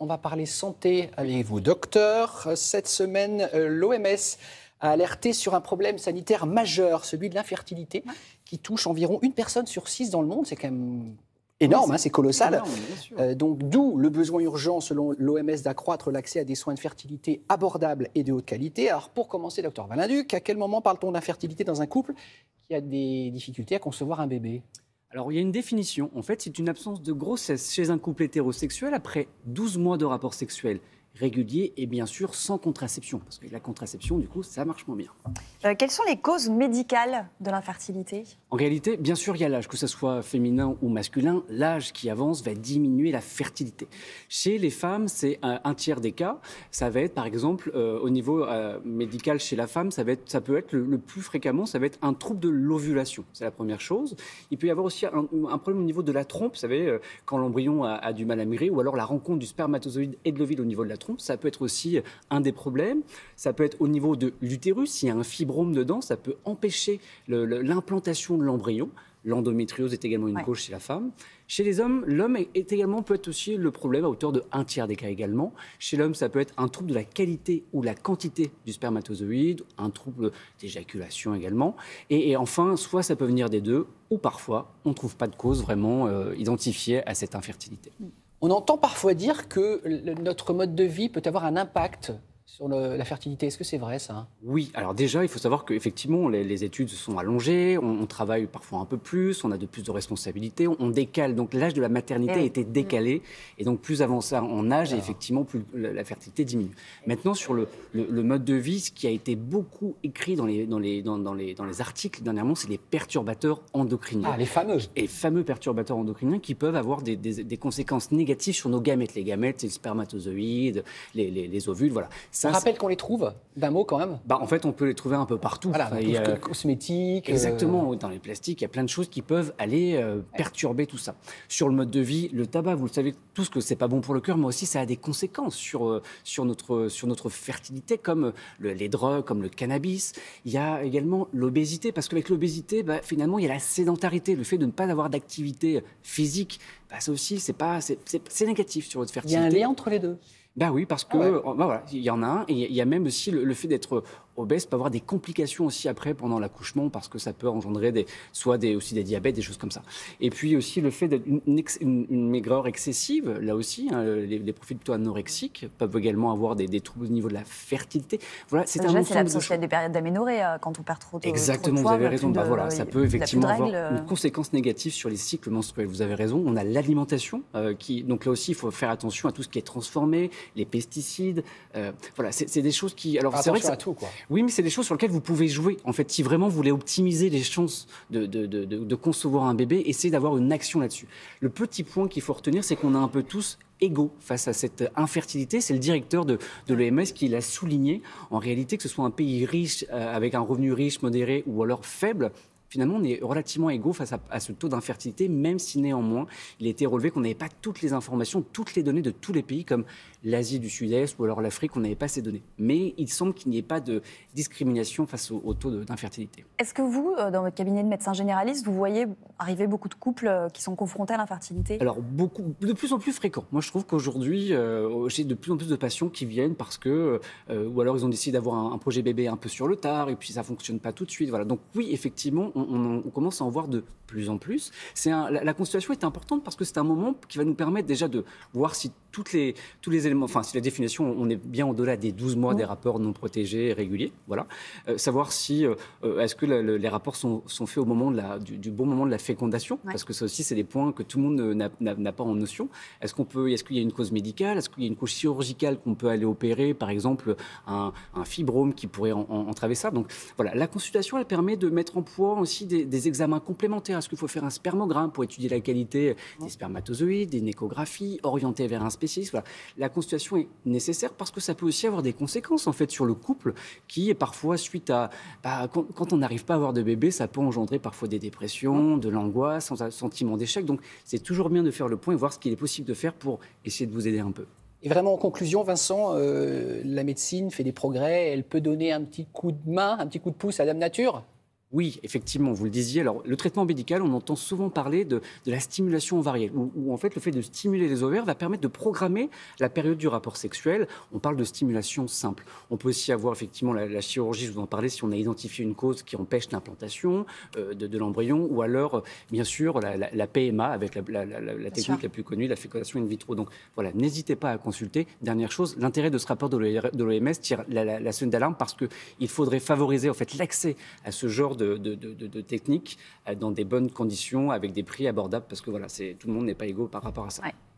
On va parler santé avec vous, docteur. Cette semaine, l'OMS a alerté sur un problème sanitaire majeur, celui de l'infertilité, qui touche environ 1 personne sur 6 dans le monde. C'est quand même énorme, c'est colossal. Énorme, donc, d'où le besoin urgent, selon l'OMS, d'accroître l'accès à des soins de fertilité abordables et de haute qualité. Alors, pour commencer, docteur Valinduc, à quel moment parle-t-on d'infertilité dans un couple qui a des difficultés à concevoir un bébé ? Alors, il y a une définition. En fait, c'est une absence de grossesse chez un couple hétérosexuel après 12 mois de rapport sexuel régulier et bien sûr sans contraception. Parce que la contraception, du coup, ça marche moins bien. Quelles sont les causes médicales de l'infertilité ? En réalité, bien sûr, il y a l'âge, que ce soit féminin ou masculin. L'âge qui avance va diminuer la fertilité. Chez les femmes, c'est un tiers des cas. Ça va être, par exemple, au niveau médical chez la femme, ça peut être le plus fréquemment, ça va être un trouble de l'ovulation. C'est la première chose. Il peut y avoir aussi un problème au niveau de la trompe. Vous savez, quand l'embryon a du mal à mûrir, ou alors la rencontre du spermatozoïde et de l'ovule au niveau de la trompe, ça peut être aussi un des problèmes. Ça peut être au niveau de l'utérus, s'il y a un fibrome dedans, ça peut empêcher l'implantation de l'embryon. L'endométriose est également une cause chez la femme. Chez les hommes, l'homme peut être aussi le problème à hauteur de 1 tiers des cas également. Chez l'homme, ça peut être un trouble de la qualité ou la quantité du spermatozoïde, un trouble d'éjaculation également. Et enfin, soit ça peut venir des deux, ou parfois, on ne trouve pas de cause vraiment identifiée à cette infertilité. On entend parfois dire que notre mode de vie peut avoir un impact sur la fertilité. Est-ce que c'est vrai, ça ? Oui. Alors déjà, il faut savoir qu'effectivement, les études se sont allongées, on travaille parfois un peu plus, on a de plus de responsabilités, on décale. Donc l'âge de la maternité a été décalé. Et donc plus avancé en âge, et effectivement, plus la fertilité diminue. Maintenant, sur le mode de vie, ce qui a été beaucoup écrit dans les articles dernièrement, c'est les perturbateurs endocriniens. Ah, les fameux. Et fameux perturbateurs endocriniens qui peuvent avoir des conséquences négatives sur nos gamètes. Les gamètes, c'est le spermatozoïde, les ovules, voilà. On rappelle qu'on les trouve, d'un mot quand même. En fait, on peut les trouver un peu partout. Voilà, dans tout ce qui est cosmétique. Exactement, dans les plastiques, il y a plein de choses qui peuvent aller perturber tout ça. Sur le mode de vie, le tabac, vous le savez tous que c'est pas bon pour le cœur, mais aussi ça a des conséquences sur notre fertilité, comme les drogues, comme le cannabis. Il y a également l'obésité, parce qu'avec l'obésité, finalement, il y a la sédentarité, le fait de ne pas avoir d'activité physique. Ça aussi, c'est négatif sur votre fertilité. Il y a un lien entre les deux. Oui, parce que voilà, il y en a un, et il y a même aussi le fait d'être obèse peut avoir des complications aussi après pendant l'accouchement, parce que ça peut engendrer aussi des diabètes, des choses comme ça. Et puis aussi le fait d'être une maigreur excessive, là aussi, les profils plutôt anorexiques peuvent également avoir des troubles au niveau de la fertilité. Voilà, c'est un c'est l'absence des périodes d'aménorrhée quand on perd trop de Exactement, trop de poids, vous avez raison. Ça peut effectivement avoir règles. une conséquence négative sur les cycles menstruels. Vous avez raison. On a l'alimentation donc là aussi, il faut faire attention à tout ce qui est transformé, les pesticides. Voilà, c'est des choses qui. Alors c'est vrai que à tout, quoi. Oui, mais c'est des choses sur lesquelles vous pouvez jouer. En fait, si vraiment vous voulez optimiser les chances de concevoir un bébé, essayez d'avoir une action là-dessus. Le petit point qu'il faut retenir, c'est qu'on a un peu tous égaux face à cette infertilité. C'est le directeur de l'OMS qui l'a souligné. En réalité, que ce soit un pays riche, avec un revenu riche, modéré ou alors faible, finalement, on est relativement égaux face à ce taux d'infertilité, même si néanmoins, il a été relevé qu'on n'avait pas toutes les informations, toutes les données de tous les pays, comme l'Asie du Sud-Est ou alors l'Afrique, on n'avait pas ces données. Mais il semble qu'il n'y ait pas de discrimination face au taux d'infertilité. Est-ce que vous, dans votre cabinet de médecin généraliste, vous voyez arriver beaucoup de couples qui sont confrontés à l'infertilité ? Alors, de plus en plus fréquent. Moi, je trouve qu'aujourd'hui, j'ai de plus en plus de patients qui viennent parce que, ou alors ils ont décidé d'avoir un projet bébé un peu sur le tard et puis ça ne fonctionne pas tout de suite. Voilà. Donc oui, effectivement, on commence à en voir de plus en plus. La consultation est importante parce que c'est un moment qui va nous permettre déjà de voir si tous les éléments, enfin si la définition, on est bien au-delà des 12 mois des rapports non protégés et réguliers, voilà. Savoir si, est-ce que les rapports sont faits au moment du bon moment de la fécondation, parce que ça aussi c'est des points que tout le monde n'a pas en notion. Est-ce qu'il y a une cause médicale, est-ce qu'il y a une cause chirurgicale qu'on peut aller opérer, par exemple un fibrome qui pourrait entraver ça. Donc voilà, la consultation elle permet de mettre en point aussi des examens complémentaires. Est-ce qu'il faut faire un spermogramme pour étudier la qualité des spermatozoïdes, une échographie orientée vers un spécialiste. Voilà. La consultation est nécessaire parce que ça peut aussi avoir des conséquences en fait sur le couple qui est parfois suite à quand on n'arrive pas à avoir de bébé, ça peut engendrer parfois des dépressions, de l'angoisse, un sentiment d'échec. Donc c'est toujours bien de faire le point et voir ce qu'il est possible de faire pour essayer de vous aider un peu. Et vraiment, en conclusion, Vincent, la médecine fait des progrès. Elle peut donner un petit coup de main, un petit coup de pouce à Dame Nature ? Oui, effectivement, vous le disiez. Alors, le traitement médical, on entend souvent parler de la stimulation ovarienne, où en fait, le fait de stimuler les ovaires va permettre de programmer la période du rapport sexuel. On parle de stimulation simple. On peut aussi avoir effectivement la chirurgie, je vous en parlais, si on a identifié une cause qui empêche l'implantation de l'embryon, ou alors, bien sûr, la PMA, avec la technique la plus connue, la fécondation in vitro. Donc, voilà, n'hésitez pas à consulter. Dernière chose, l'intérêt de ce rapport de l'OMS tire la sonnette d'alarme parce qu'il faudrait favoriser en fait, l'accès à ce genre de techniques dans des bonnes conditions, avec des prix abordables, parce que voilà, tout le monde n'est pas égaux par rapport à ça. Ouais.